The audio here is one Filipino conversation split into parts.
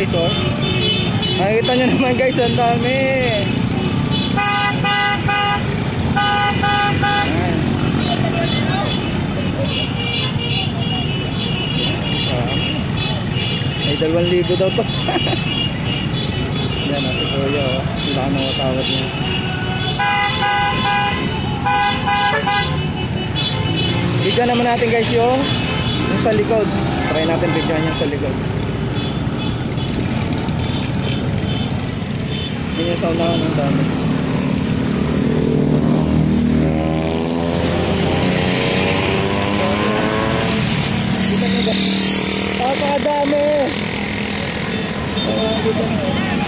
guys, oh. Makikita nyo naman guys, ang dami. Ay, 2,000 daw to. Yan, si Kuya, oh. Sila ka nang tawad niya. Bigyan naman natin guys yung sa likod. Try natin bigyan niya sa likod. Hindi niya sa unahan ng dami. Kita niyo ba? Napakadami! Kita niyo.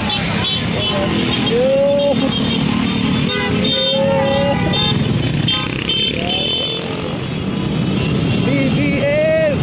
BBM!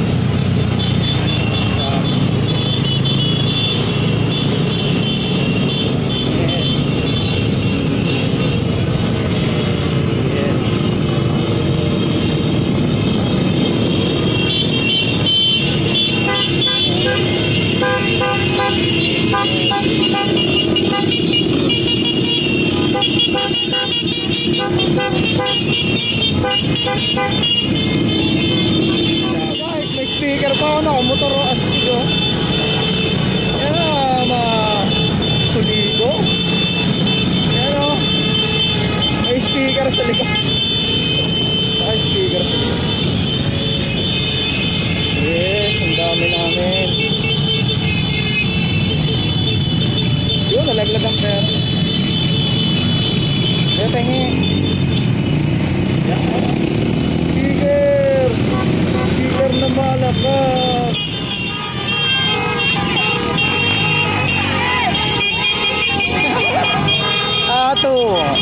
Guys, may speaker pa ako, motor o astigo. Yan na, suligo. Yan o, may speaker sa likod. May speaker sa likod. Yes, ang dami namin. Yun, nalaglag ang pera. Kaya tingin. Speaker na malakas. Ato.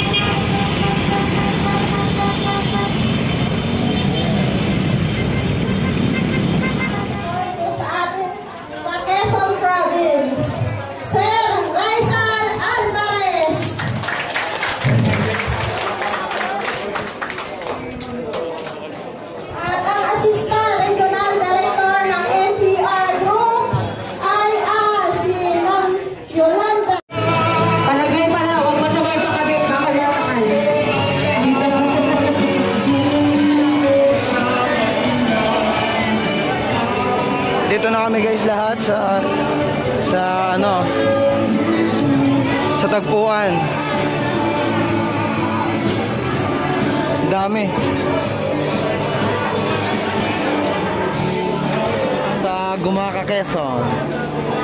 Sa atin sa Quezon Province, Sir Rizal Alvarez. At ang Assistant Regional Director ng NPR Groups ay si Ma'am Yolanda. Palagay pala, huwag masabay sa kabit, baka nasakal. Dito na kami guys lahat sa ano, sa tagpuan. Dami. Sa Gumaka, Quezon.